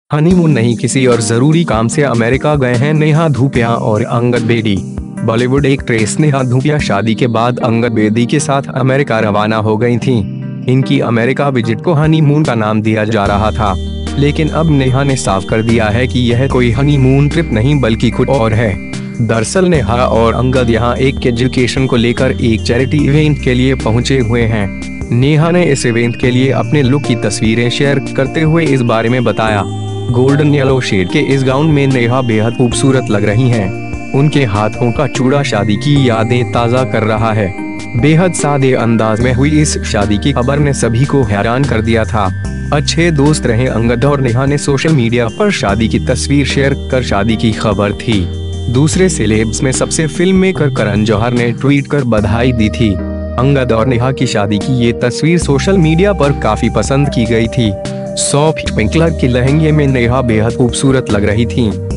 Honeymoon नहीं, किसी और जरूरी काम से अमेरिका गए हैं नेहा धूपिया और अंगद बेदी। बॉलीवुड एक्ट्रेस नेहा धूपिया शादी के बाद अंगद बेदी के साथ अमेरिका रवाना हो गई थीं। इनकी अमेरिका विजिट को हनीमून का नाम दिया जा रहा था, लेकिन अब नेहा ने साफ कर दिया है कि यह कोई हनीमून ट्रिप नहीं बल्कि कुछ और है। दरअसल नेहा और अंगद यहाँ एक एजुकेशन को लेकर एक चैरिटी इवेंट के लिए पहुँचे हुए हैं। नेहा ने इस इवेंट के लिए अपने लुक की तस्वीरें शेयर करते हुए इस बारे में बताया। गोल्डन येलो शेड के इस गाउन में नेहा बेहद खूबसूरत लग रही हैं। उनके हाथों का चूड़ा शादी की यादें ताज़ा कर रहा है। बेहद सादे अंदाज में हुई इस शादी की खबर ने सभी को हैरान कर दिया था। अच्छे दोस्त रहे अंगद और नेहा ने सोशल मीडिया पर शादी की तस्वीर शेयर कर शादी की खबर थी। दूसरे सेलेब्स में सबसे फिल्म मेकर करण जौहर ने ट्वीट कर बधाई दी थी। अंगद और नेहा की शादी की ये तस्वीर सोशल मीडिया पर काफी पसंद की गई थी। सॉफ्ट पिंक कलर के लहंगे में नेहा बेहद खूबसूरत लग रही थीं।